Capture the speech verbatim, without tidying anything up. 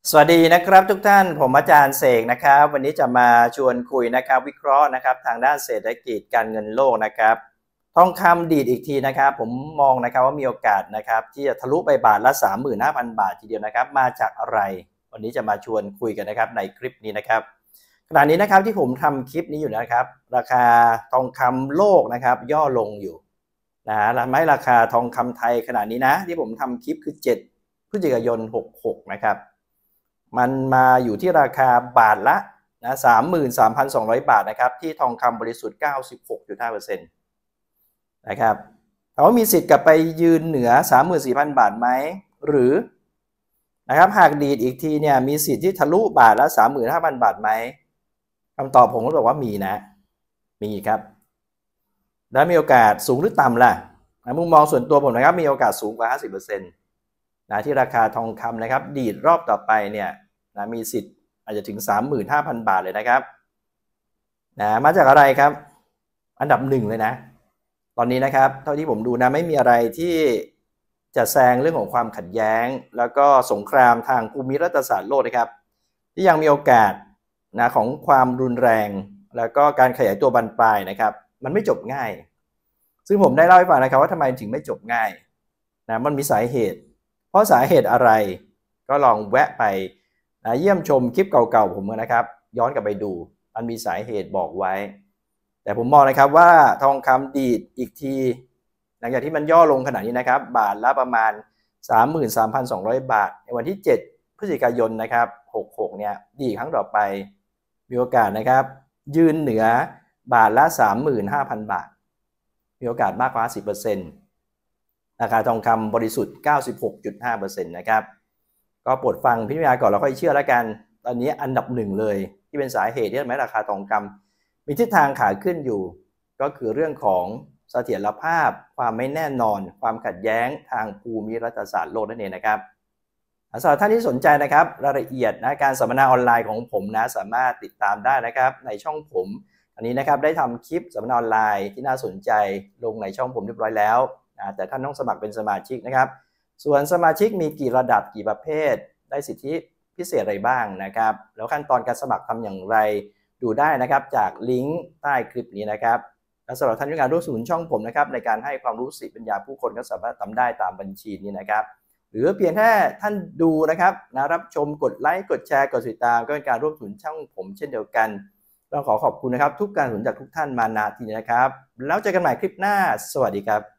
สวัสดีนะครับทุกท่านผมอาจารย์เสกนะครับวันนี้จะมาชวนคุยนะครับวิเคราะห์นะครับทางด้านเศรษฐกิจการเงินโลกนะครับทองคำดีดอีกทีนะครับผมมองนะครับว่ามีโอกาสนะครับที่จะทะลุไปบาทละ สามหมื่นห้าพัน บาททีเดียวนะครับมาจากอะไรวันนี้จะมาชวนคุยกันนะครับในคลิปนี้นะครับขณะนี้นะครับที่ผมทำคลิปนี้อยู่นะครับราคาทองคำโลกนะครับย่อลงอยู่นะฮะและไม่ราคาทองคำไทยขณะนี้นะที่ผมทำคลิปคือเจ็ดพฤศจิกายนหกหกนะครับมันมาอยู่ที่ราคาบาทละนะ สามหมื่นสามพันสองร้อย บาทนะครับที่ทองคำบริสุทธิ์ เก้าสิบหกจุดห้าเปอร์เซ็นต์ นะครับถามว่ามีสิทธิ์กลับไปยืนเหนือ สามหมื่นสี่พัน บาทไหมหรือนะครับหากดีดอีกทีเนี่ยมีสิทธิ์ที่ทะลุบาทละ สามหมื่นห้าพัน บาทไหมคำตอบผมก็บอกว่ามีนะมีครับและมีโอกาสสูงหรือต่ำล่ะมุมมองส่วนตัวผมนะครับมีโอกาสสูงกว่า ห้าสิบเปอร์เซ็นต์ นะที่ราคาทองคำนะครับดีดรอบต่อไปเนี่ยนะมีสิทธิ์อาจจะถึง สามหมื่นห้าพัน บาทเลยนะครับนะมาจากอะไรครับอันดับหนึ่งเลยนะตอนนี้นะครับเท่าที่ผมดูนะไม่มีอะไรที่จะแซงเรื่องของความขัดแย้งแล้วก็สงครามทางภูมิรัฐศาสตร์โลกนะครับที่ยังมีโอกาสนะของความรุนแรงแล้วก็การขยายตัวบานปลายนะครับมันไม่จบง่ายซึ่งผมได้เล่าให้ฟังนะครับว่าทำไมถึงไม่จบง่ายนะมันมีสาเหตุเพราะสาเหตุอะไรก็ลองแวะไปนะเยี่ยมชมคลิปเก่าๆผมนะครับย้อนกลับไปดูมันมีสาเหตุบอกไว้แต่ผมมองนะครับว่าทองคำดีดอีกทีหลังจากที่มันย่อลงขนาดนี้นะครับบาทละประมาณ สามหมื่นสามพันสองร้อย บาทในวันที่เจ็ดพฤศจิกายนนะครับหกหกเนี่ยดีครั้งต่อไปมีโอกาสนะครับยืนเหนือบาทละ สามหมื่นห้าพัน บาทมีโอกาสมากกว่า สิบเปอร์เซ็นต์ ราคาทองคำบริสุทธิ์ เก้าสิบหกจุดห้าเปอร์เซ็นต์ นะครับก็โปรดฟังพิจารณาก่อนแล้วค่อยเชื่อแล้วกันตอนนี้อันดับหนึ่งเลยที่เป็นสาเหตุที่ทำให้ราคาทองคำมีทิศทางขาขึ้นอยู่ก็คือเรื่องของเสถียรภาพความไม่แน่นอนความขัดแย้งทางภูมิรัฐศาสตร์โลกนั่นเองนะครับสำหรับท่านที่สนใจนะครับรายละเอียดนะการสัมมนาออนไลน์ของผมนะสามารถติดตามได้นะครับในช่องผมอันนี้นะครับได้ทำคลิปสัมมนาออนไลน์ที่น่าสนใจลงในช่องผมเรียบร้อยแล้วแต่ท่านต้องสมัครเป็นสมาชิกนะครับส่วนสมาชิกมีกี่ระดับกี่ประเภทได้สิทธิพิเศษอะไรบ้างนะครับแล้วขั้นตอนการสมัครทำอย่างไรดูได้นะครับจากลิงก์ใต้คลิปนี้นะครับและสำหรับท่านที่อยากร่วมสนุนช่องผมนะครับในการให้ความรู้สติปัญญาผู้คนก็สามารถทำได้ตามบัญชีนี้นะครับหรือเพียงแค่ท่านดูนะครับนะรับชมกดไลค์กดแชร์กดติดตามก็เป็นการร่วมสนุนช่องผมเช่นเดียวกันต้องขอขอบคุณนะครับทุกการสนับสนุนจากทุกท่านมาณที่นี้นะครับแล้วเจอกันใหม่คลิปหน้าสวัสดีครับ